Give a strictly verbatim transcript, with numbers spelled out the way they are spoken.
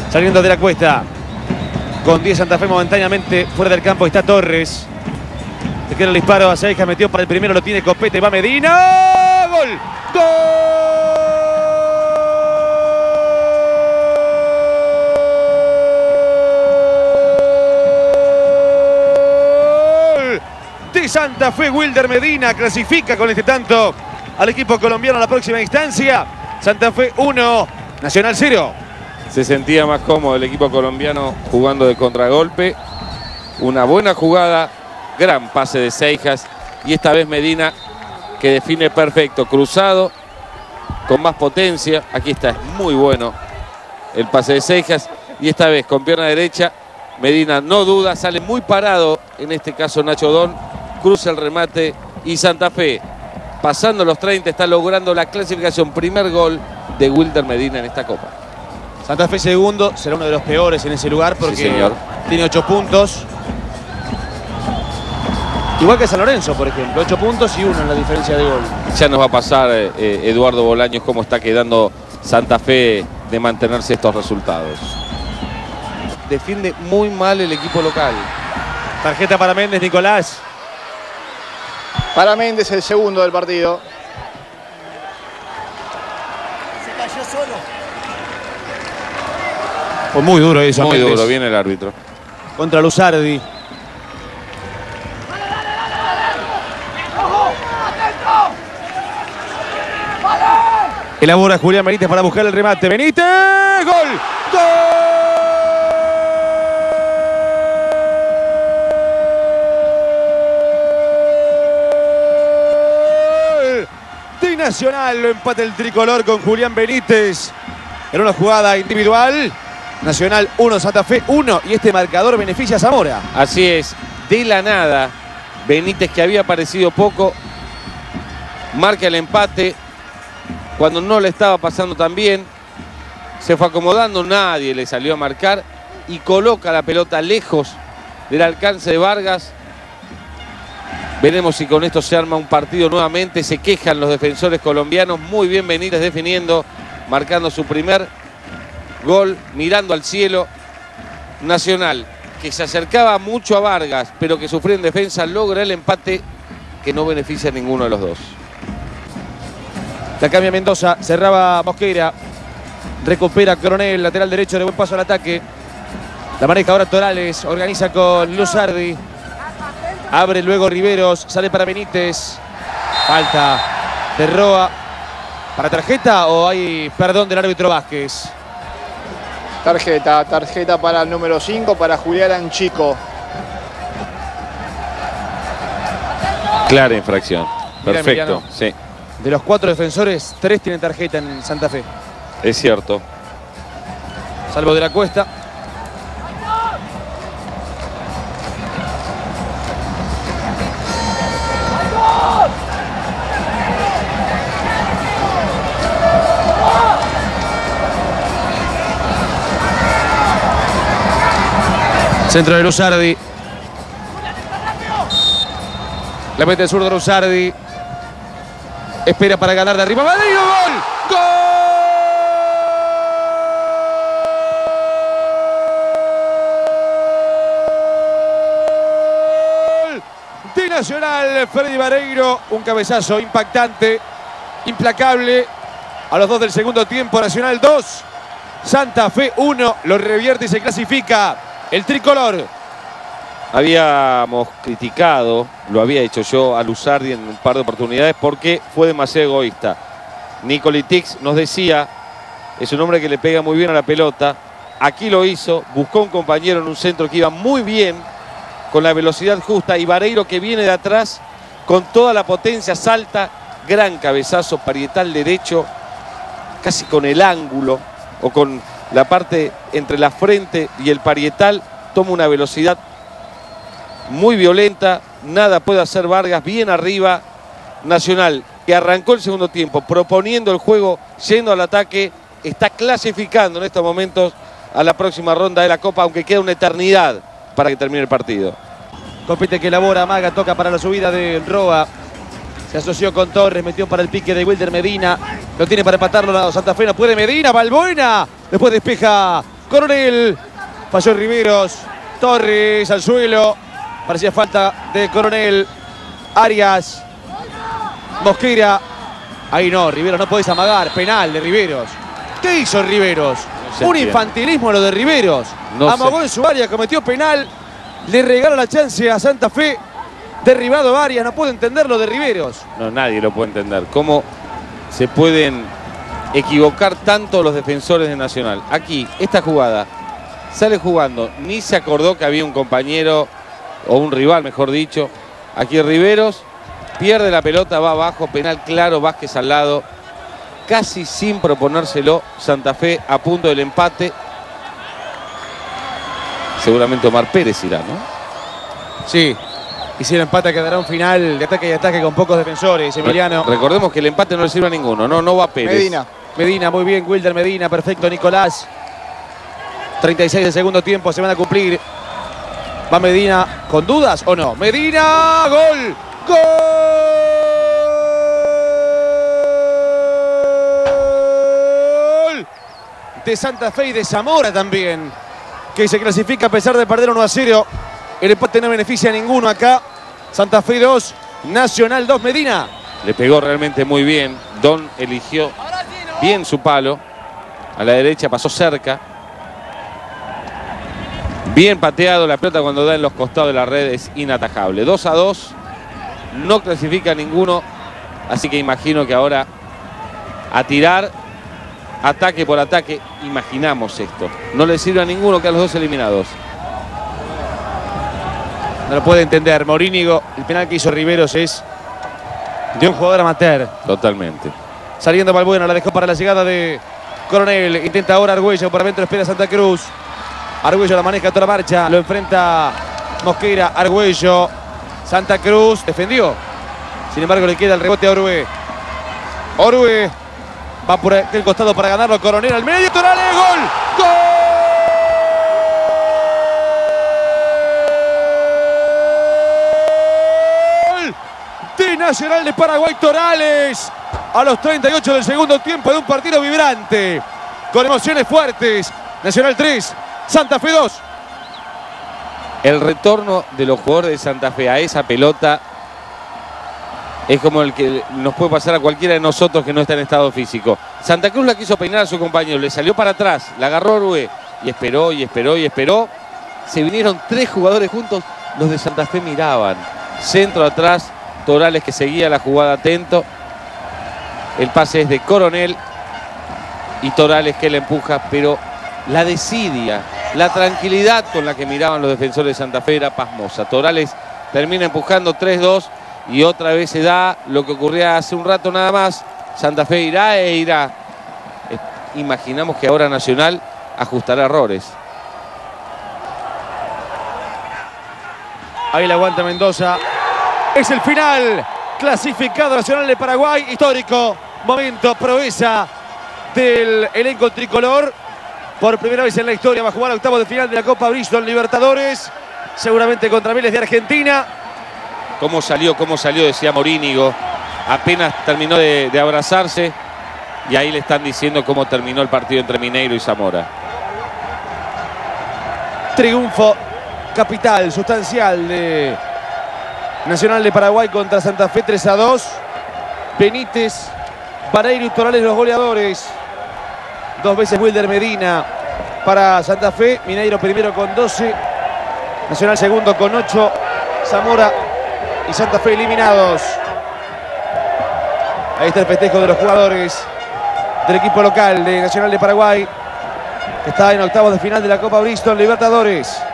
Saliendo de la cuesta. Con diez Santa Fe momentáneamente fuera del campo está Torres. Se queda el disparo a Seijas, metió para el primero, lo tiene Copete, va Medina. ¡Gol! ¡Gol! De Santa Fe, Wilder Medina clasifica con este tanto al equipo colombiano a la próxima instancia. Santa Fe uno, Nacional cero. Se sentía más cómodo el equipo colombiano jugando de contragolpe. Una buena jugada, gran pase de Seijas. Y esta vez Medina, que define perfecto, cruzado, con más potencia. Aquí está, es muy bueno el pase de Seijas. Y esta vez con pierna derecha, Medina no duda, sale muy parado, en este caso Nacho Don, cruza el remate y Santa Fe, pasando los treinta, está logrando la clasificación. Primer gol de Wilder Medina en esta Copa. Santa Fe segundo, será uno de los peores en ese lugar porque sí, señor. Tiene ocho puntos. Igual que San Lorenzo, por ejemplo, ocho puntos y uno en la diferencia de gol. Ya nos va a pasar eh, Eduardo Bolaños cómo está quedando Santa Fe de mantenerse estos resultados. Defiende muy mal el equipo local. Tarjeta para Méndez, Nicolás. Para Méndez el segundo del partido. Se cayó solo. Fue muy duro eso. Muy Méndez. duro, viene el árbitro. Contra Luzardi. Elabora Julián Benítez para buscar el remate. Benítez, gol, gol de Nacional. Lo empata el tricolor con Julián Benítez. En una jugada individual. Nacional uno, Santa Fe uno. Y este marcador beneficia a Zamora. Así es, de la nada, Benítez, que había aparecido poco, marca el empate. Cuando no le estaba pasando tan bien, se fue acomodando, nadie le salió a marcar y coloca la pelota lejos del alcance de Vargas. Veremos si con esto se arma un partido nuevamente. Se quejan los defensores colombianos. Muy bien Benítez definiendo, marcando su primer gol, mirando al cielo. Nacional, que se acercaba mucho a Vargas, pero que sufrió en defensa, logra el empate que no beneficia a ninguno de los dos. La cambia Mendoza, cerraba Mosquera, recupera Coronel, lateral derecho de buen paso al ataque. La maneja ahora Torales, organiza con Luzardi. Abre luego Riveros, sale para Benítez. Falta de Roa. ¿Para tarjeta o hay perdón del árbitro Vázquez? Tarjeta, tarjeta para el número cinco, para Julián Anchico. Clara infracción. Mira, Perfecto, Emiliano. sí. De los cuatro defensores, tres tienen tarjeta en Santa Fe. Es cierto. Salvo de la Cuesta. Centro de Luzardi. La mete el zurdo de Luzardi. Espera para ganar de arriba. ¡Vareiro! ¡Gol! ¡Gol! De Nacional, Freddy Vareiro. Un cabezazo impactante, implacable. A los dos del segundo tiempo, Nacional dos, Santa Fe uno. Lo revierte y se clasifica el tricolor. Habíamos criticado, lo había hecho yo a Luzardi en un par de oportunidades porque fue demasiado egoísta. Nicolitix nos decía, es un hombre que le pega muy bien a la pelota. Aquí lo hizo, buscó un compañero en un centro que iba muy bien, con la velocidad justa, y Vareiro, que viene de atrás con toda la potencia, salta, gran cabezazo, parietal derecho, casi con el ángulo o con la parte entre la frente y el parietal, toma una velocidad muy violenta, nada puede hacer Vargas, bien arriba. Nacional, que arrancó el segundo tiempo proponiendo el juego, yendo al ataque, está clasificando en estos momentos a la próxima ronda de la Copa, aunque queda una eternidad para que termine el partido. Compite que elabora, Maga, toca para la subida de Roa. Se asoció con Torres, metió para el pique de Wilder Medina. Lo tiene para empatarlo, Santa Fe no puede. Medina, Balbuena. Después despeja Coronel. Falló Riveros. Torres al suelo. Parecía falta de Coronel. Arias. Mosquera. Ahí no, Riveros, no podés amagar. Penal de Riveros. ¿Qué hizo Riveros? No Un entiende. infantilismo lo de Riveros. No Amagó sé. en su área, cometió penal. Le regala la chance a Santa Fe. Derribado Arias, no puedo entender lo de Riveros. No, nadie lo puede entender. ¿Cómo se pueden equivocar tanto los defensores de Nacional? Aquí, esta jugada, sale jugando, ni se acordó que había un compañero, o un rival, mejor dicho. Aquí Riveros, pierde la pelota, va abajo, penal claro, Vázquez al lado. Casi sin proponérselo, Santa Fe a punto del empate. Seguramente Omar Pérez irá, ¿no? Sí. Y si el empate quedará un final de ataque y ataque con pocos defensores, Emiliano. Re- recordemos que el empate no le sirve a ninguno, no, no va Pérez. Medina. Medina, muy bien, Wilder Medina, perfecto, Nicolás. treinta y seis del segundo tiempo, se van a cumplir. ¿Va Medina con dudas o no? Medina, gol, gol de Santa Fe y de Zamora también, que se clasifica a pesar de perder uno a cero. El empate no beneficia a ninguno acá. Santa Fe dos, Nacional dos, Medina. Le pegó realmente muy bien. Don eligió bien su palo. A la derecha pasó cerca. Bien pateado. La pelota cuando da en los costados de la red es inatajable. dos a dos. No clasifica a ninguno. Así que imagino que ahora a tirar ataque por ataque. Imaginamos esto. No le sirve a ninguno que a los dos eliminados. No lo puede entender. Morínigo, el penal que hizo Riveros es de un jugador amateur. Totalmente. Saliendo Balbuena, la dejó para la llegada de Coronel. Intenta ahora Argüello, por adentro espera Santa Cruz. Argüello la maneja toda la marcha. Lo enfrenta Mosquera, Argüello. Santa Cruz defendió. Sin embargo, le queda el rebote a Orue. Orue va por aquel costado para ganarlo. Coronel al medio. Torales, gol. ¡Gol! De Nacional de Paraguay, Torales. A los treinta y ocho del segundo tiempo de un partido vibrante. Con emociones fuertes. Nacional tres, Santa Fe dos. El retorno de los jugadores de Santa Fe a esa pelota es como el que nos puede pasar a cualquiera de nosotros que no está en estado físico. Santa Cruz la quiso peinar a su compañero, le salió para atrás, la agarró Orue y esperó y esperó y esperó. Se vinieron tres jugadores juntos, los de Santa Fe miraban. Centro atrás, Torales que seguía la jugada atento. El pase es de Coronel y Torales que la empuja, pero la desidia, la tranquilidad con la que miraban los defensores de Santa Fe era pasmosa. Torales termina empujando tres dos y otra vez se da lo que ocurría hace un rato nada más. Santa Fe irá e irá. Imaginamos que ahora Nacional ajustará errores. Ahí la aguanta Mendoza. Es el final. Clasificado Nacional de Paraguay. Histórico momento, proeza del elenco tricolor. Por primera vez en la historia va a jugar octavos de final de la Copa Bristol Libertadores. Seguramente contra Vélez de Argentina. ¿Cómo salió? ¿Cómo salió? Decía Morínigo. Apenas terminó de, de abrazarse. Y ahí le están diciendo cómo terminó el partido entre Mineiro y Zamora. Triunfo capital, sustancial de Nacional de Paraguay contra Santa Fe tres a dos. Benítez, Vareiro y Torales los goleadores. Dos veces Wilder Medina para Santa Fe. Mineiro primero con doce. Nacional segundo con ocho. Zamora y Santa Fe eliminados. Ahí está el festejo de los jugadores del equipo local de Nacional de Paraguay, que está en octavos de final de la Copa Bristol Libertadores.